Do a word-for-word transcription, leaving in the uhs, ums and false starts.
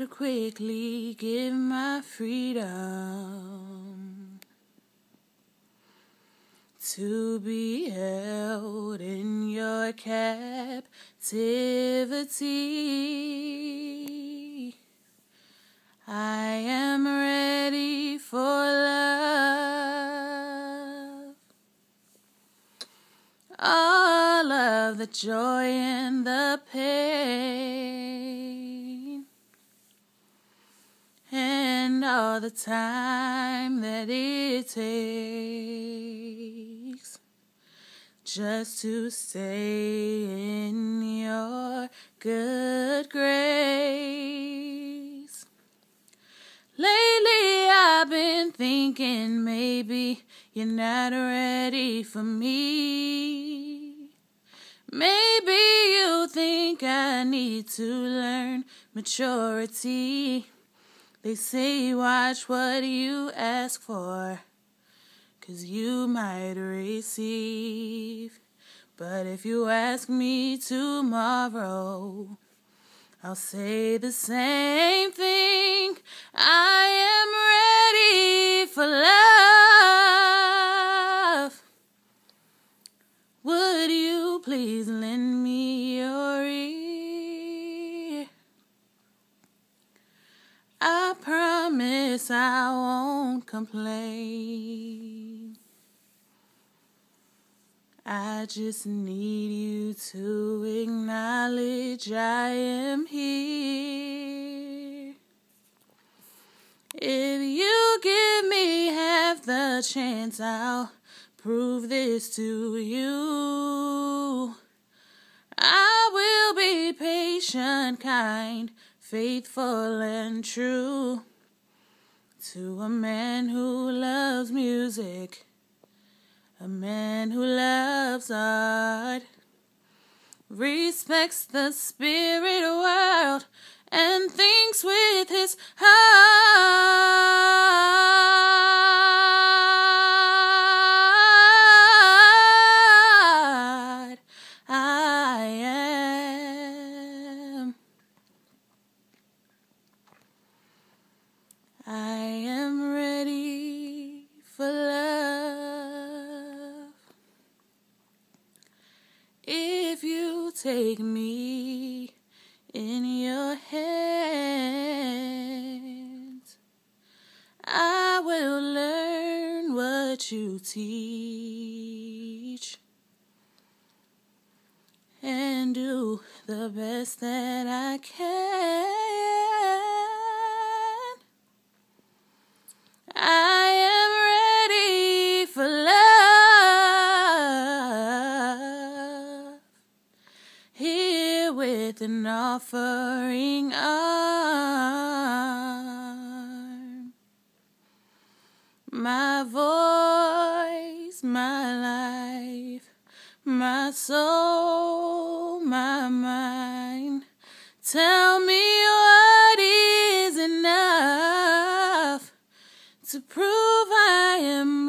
quickly give my freedom to be held in your captivity. I am ready for love. All of the joy and the pain, and all the time that it takes just to stay in your good grace. Lately I've been thinking maybe you're not ready for me. Maybe you think I need to learn maturity. They say watch what you ask for, 'cause you might receive. But if you ask me tomorrow, I'll say the same thing. I am ready for love. Would you please lend me your ear? I promise I won't complain. I just need you to acknowledge I am here. If you give me half the chance, I'll prove this to you. I will be patient, kind, faithful and true to a man who loves music, a man who loves art, respects the spirit world, and thinks with his heart. I am. I am ready for love. If you take me in your hands, I will learn what you teach and do the best that I can. I am ready for love, here with an offering arm. My voice, my life, my soul, my mind. Tell me what is enough to prove I am